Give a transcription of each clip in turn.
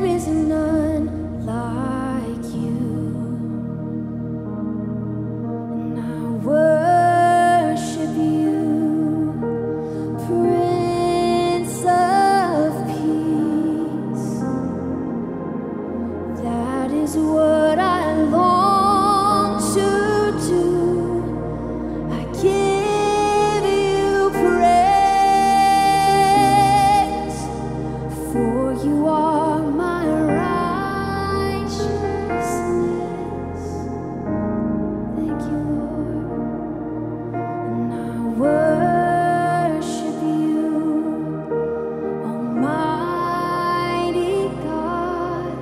is none like you, and I worship you, Prince of Peace. That is what I long to do. I give you praise, for you are my righteousness. Thank you, Lord. And I worship you, Almighty God.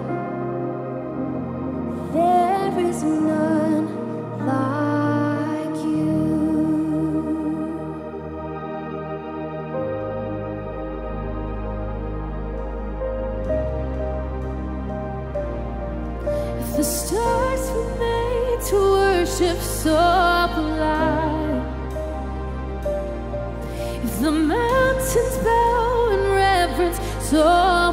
There is none like you. If the stars were made to worship so blind, if the mountains bow in reverence so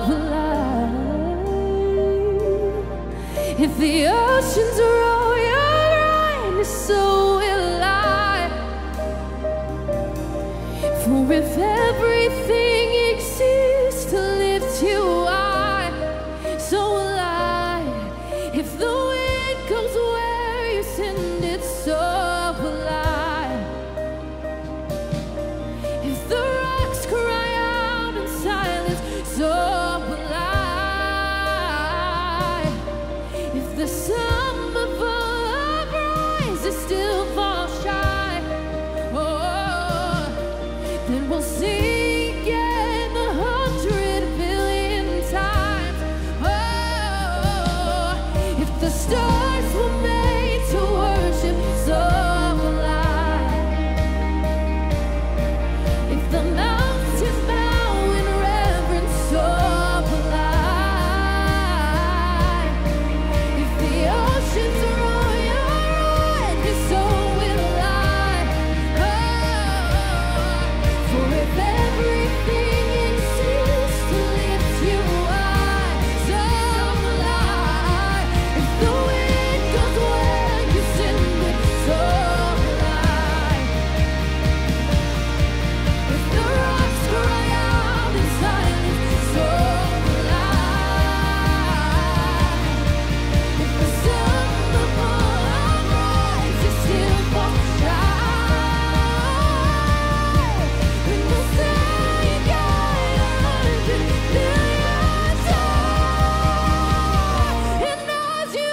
blind, if the oceans roar your brightness, so will I. For if everything exists to lift you high, so will I. If the wind goes where you send it, so will I. If the rocks cry out in silence, so will I. If the sun above rises still falls shy, oh, then we'll sing again 100 billion times. Oh, if the stars were made to worship, so will I. If the mountains bow in reverence, so will I. If the oceans roar your righteous, so will I. Oh, for if everything exists to lift you high, so will I. If the wind goes where you send it, so will I. If the rocks cry out in silence, so will I. If the sun above rises still falls shy, then we'll sing again 100 billion times. And as you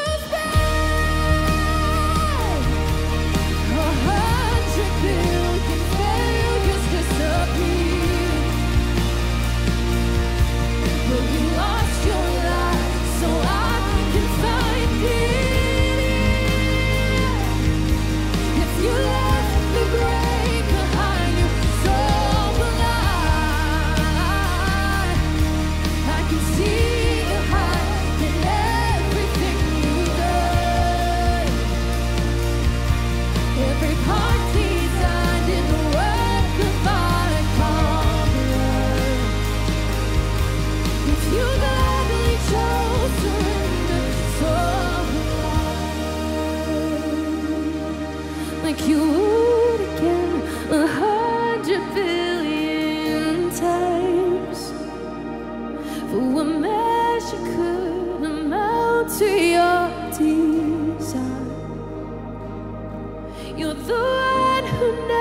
speak, 100 billion failures disappear. But you lost your life so I can find peace. If you left the grave behind you, so will I can see you hide in everything you've done. Every part designed in the work of my conqueror. If you gladly chose surrender, so will I. Like you would again 100 billion times. For what measure could amount to your desire? You're the one who